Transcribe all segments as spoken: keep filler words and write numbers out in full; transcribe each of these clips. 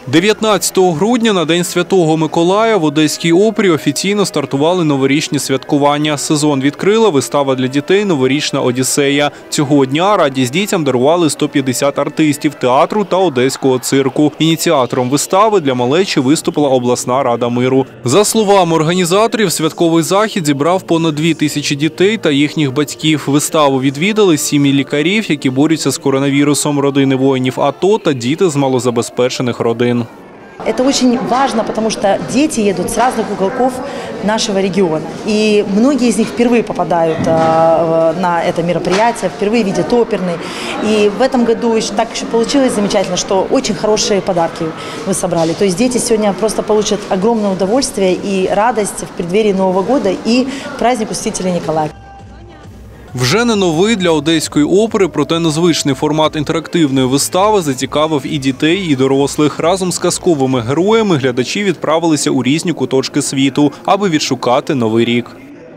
дев'ятнадцятого грудня на День Святого Миколая в Одеській опері офіційно стартували новорічні святкування. Сезон відкрила вистава для дітей «Новорічна Одіссея». Цього дня радість дітям дарували сто п'ятдесят артистів театру та одеського цирку. Ініціатором вистави для малечі виступила обласна рада миру. За словами організаторів, святковий захід зібрав понад дві тисячі дітей та їхніх батьків. Виставу відвідали сім'ї лікарів, які борються з коронавірусом, родини воїнів АТО та діти з малозабезпечених родин. Это очень важно, потому что дети едут с разных уголков нашего региона. И многие из них впервые попадают на это мероприятие, впервые видят оперный. И в этом году еще так еще получилось замечательно, что очень хорошие подарки мы собрали. То есть дети сегодня просто получат огромное удовольствие и радость в преддверии Нового года и к празднику Святителя Николая. Вже не новий для Одеської опери, проте незвичний формат інтерактивної вистави зацікавив і дітей, і дорослих. Разом з казковими героями глядачі відправилися у різні куточки світу, аби відшукати Новий рік.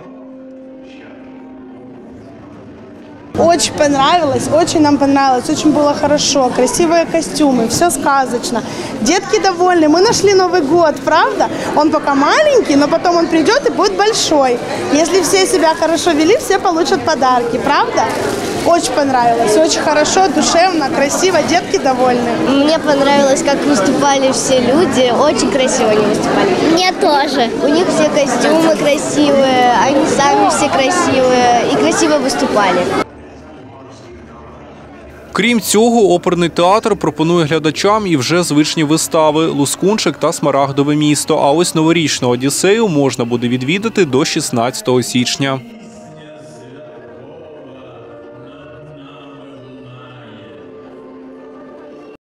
Очень понравилось, очень нам понравилось, очень было хорошо, красивые костюмы, все сказочно. Детки довольны, мы нашли Новый год, правда? Он пока маленький, но потом он придет и будет большой. Если все себя хорошо вели, все получат подарки, правда? Очень понравилось, очень хорошо, душевно, красиво, детки довольны. Мне понравилось, как выступали все люди, очень красиво они выступали. Мне тоже. У них все костюмы красивые, они сами все красивые и красиво выступали. Крім цього, оперний театр пропонує глядачам і вже звичні вистави «Лускунчик» та «Смарагдове місто». А ось новорічну Одіссею можна буде відвідати до шістнадцятого січня.